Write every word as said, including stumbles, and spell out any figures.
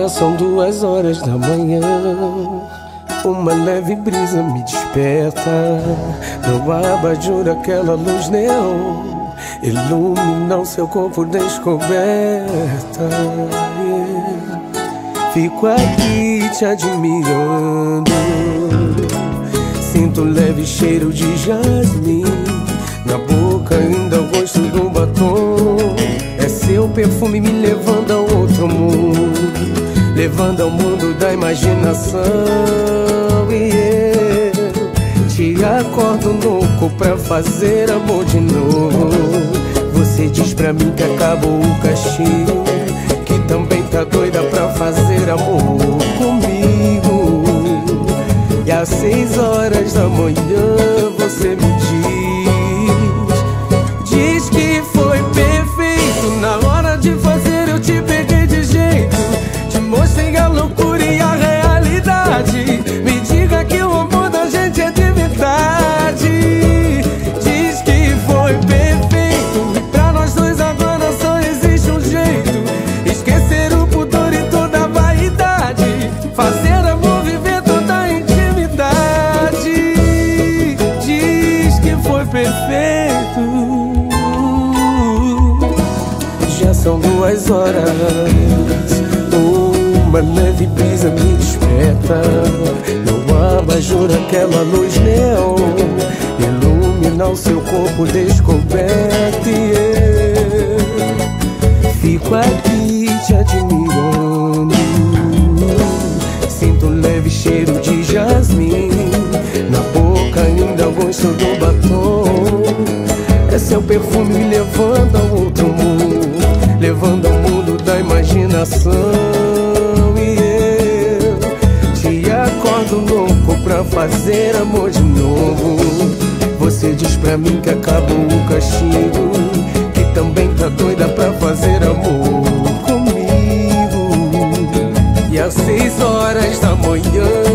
Já são duas horas da manhã, uma leve brisa me desperta. No abajur aquela luz neon ilumina o seu corpo descoberta. Fico aqui te admirando, sinto um leve cheiro de jasmim na boca, ainda o gosto do batom. É seu perfume me levando a outro mundo, levando ao mundo da imaginação. E eu te acordo louco pra fazer amor de novo. Você diz pra mim que acabou o castigo, que também tá doida pra fazer amor comigo. E às seis horas da manhã você me diz, diz que foi perfeito. Na hora de fazer eu te peguei de jeito, te mostrei a loucura e a realidade. Me diga que o amor da gente é de verdade. Diz que foi perfeito, e pra nós dois agora só existe um jeito: esquecer o pudor e toda a vaidade, fazer amor, viver toda a intimidade. Diz que foi perfeito. Já são duas horas, uma leve brisa me desperta. No abajur aquela luz neon ilumina o seu corpo descoberto. E eu fico aqui te admirando, sinto um leve cheiro de jasmim na boca, ainda o gosto do batom. É seu perfume me levando a outro mundo, levando ao mundo da imaginação. E eu te acordo louco pra fazer amor de novo. Você diz pra mim que acabou o castigo, que também tá doida pra fazer amor comigo. E às seis horas da manhã